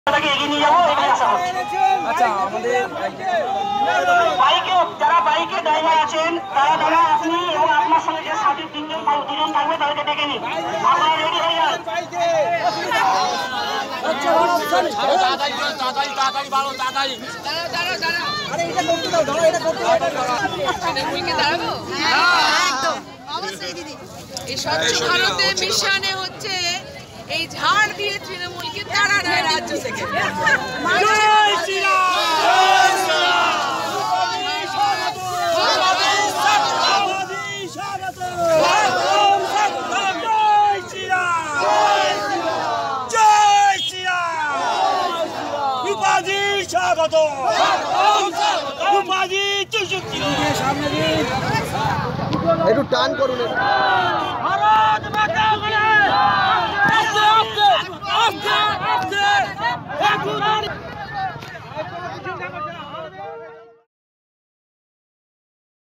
আচ্ছা আমাদের বাইকে যারা বাইকে ড্রাইভার আছেন তারা তারা আপনি এবং আপনার সঙ্গে যে সাথী দুজন থাকবে তাদেরকে ডেকে নিন। আপনারা রেডি হয়ে যান। এই স্বচ্ছ ভারতে মিশনে হচ্ছে এই ঝাড় দিয়ে তৃণমূলকে তাড়া দেয় রাজ্য থেকে। একটু টান করুন। ভারত মাতা কি জয়।